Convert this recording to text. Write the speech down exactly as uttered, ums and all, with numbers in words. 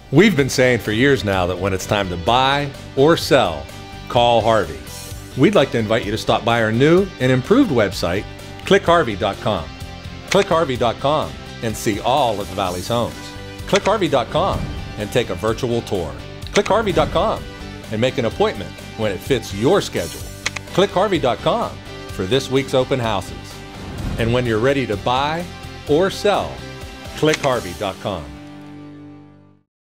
We've been saying for years now that when it's time to buy or sell, call Harvey. We'd like to invite you to stop by our new and improved website, click harvey dot com. click harvey dot com and see all of the Valley's homes. click harvey dot com and take a virtual tour. click harvey dot com and make an appointment when it fits your schedule. click harvey dot com for this week's open houses. And when you're ready to buy or sell, click harvey dot com.